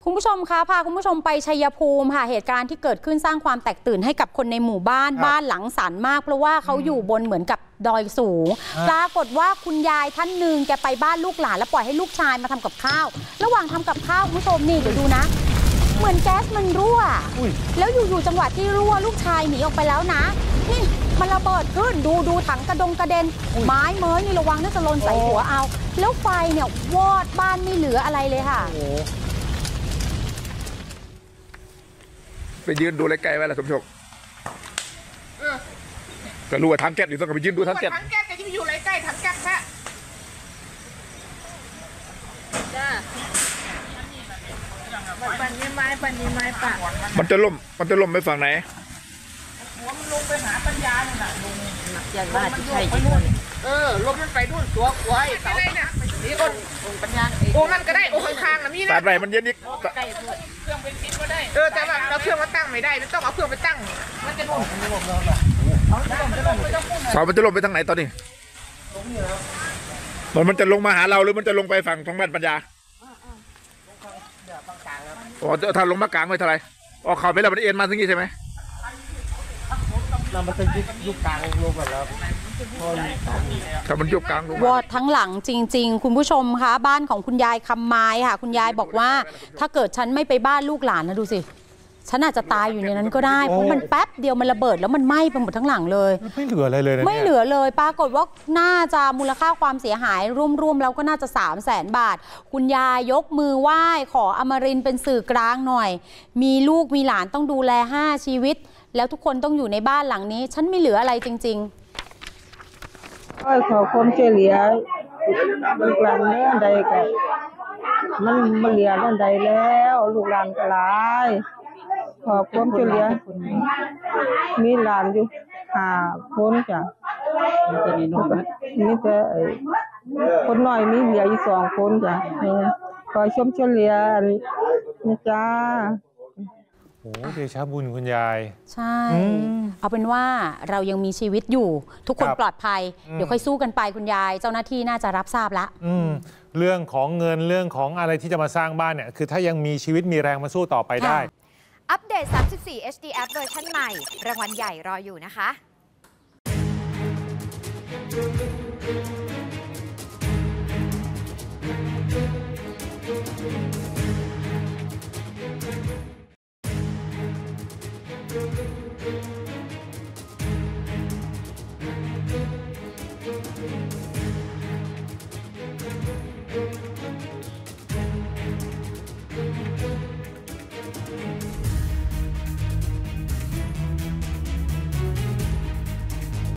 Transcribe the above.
คุณผู้ชมคะพาคุณผู้ชมไปชัยภูมิค่ะเหตุการณ์ที่เกิดขึ้นสร้างความแตกตื่นให้กับคนในหมู่บ้านหลังสันมากเพราะว่าเขาอยู่บนเหมือนกับดอยสูงปรากฏว่าคุณยายท่านหนึ่งแกไปบ้านลูกหลานแล้วปล่อยให้ลูกชายมาทำกับข้าวระหว่างทำกับข้าวคุณผู้ชมนี่เดี๋ยวดูนะเหมือนแก๊สมันรั่วแล้วอยู่ๆจังหวะที่รั่วลูกชายหนีออกไปแล้วนะนี่มันระเบิดขึ้นดูถังกระเด็นไม้เม้ยนี่ระวังน่าจะหล่นใส่หัวเอาแล้วไฟเนี่ยวอดบ้านไม่เหลืออะไรเลยค่ะไปยืนดูไกลๆไว้ละสมชกก็รู้ว่าถังแก๊สอยู่ต้องไปยืนดูถังแก๊สก็จะอยู่ใกล้ถังแก๊สแค่ปันนี้ไม้ปะมันจะล่มไปฝั่งไหนหัวมันลงไปหาปัญญาเนี่ยนะลงอย่างว่าที่ใช่ที่นู่นลมมันไปนู่นตัวควายเสานี่องปัญญาองนั่นก็ได้องข้างๆนะมีนะสายไรมันเย็นนิดเครื่องเป็นพิษก็ได้แต่ว่าเราเครื่องมาตั้งไม่ได้ต้องเอาเครื่องไปตั้งมันจะล่มเสามันจะล่มไปทางไหนตอนนี้มันจะลงมาหาเราหรือมันจะลงไปฝั่งทางบ้านปัญญาอ๋อถ้าลงมากลางไม่เท่าไรอ๋อข่าวไปแล้วมันเอ็นมาทั้งนี้ใช่ไหมเรามันจะยุบกลางลงแบบแล้วถ้ามันยุบกลางลงวอดทั้งหลังจริงๆคุณผู้ชมคะบ้านของคุณยายคำไม้ค่ะคุณยายบอกว่าถ้าเกิดฉันไม่ไปบ้านลูกหลานนะดูสิฉันอาจจะตายอยู่ในนั้นก็ได้เพราะมันแป๊บเดียวมันระเบิดแล้วมันไหม้ไปหมดทั้งหลังเลยไม่เหลืออะไรเลยไม่เหลือเลยปรากฏว่าน่าจะมูลค่าความเสียหายรวมๆแล้วก็น่าจะ300,000 บาทคุณยายยกมือไหว้ขออมรินทร์เป็นสื่อกลางหน่อยมีลูกมีหลานต้องดูแล5 ชีวิตแล้วทุกคนต้องอยู่ในบ้านหลังนี้ฉันไม่เหลืออะไรจริงๆขอความช่วยเหลือลูกหลานเรื่องใดกันมันเหลือเรื่องใดแล้วลูกหลานก็หลายขอความช่วยเหลือมีหลานอยู่5 คนจ้ะมีแต่คนน้อยมีเหลืออยู่2 คนจ้ะขอชมช่วยเหลือนะจ้าโอ้เดชะบุญคุณยายใช่เอาเป็นว่าเรายังมีชีวิตอยู่ทุกคนปลอดภัยเดี๋ยวค่อยสู้กันไปคุณยายเจ้าหน้าที่น่าจะรับทราบละเรื่องของเงินเรื่องของอะไรที่จะมาสร้างบ้านเนี่ยคือถ้ายังมีชีวิตมีแรงมาสู้ต่อไปได้อัปเดต34 HD App เวอร์ชันใหม่รางวัลใหญ่รออยู่นะคะ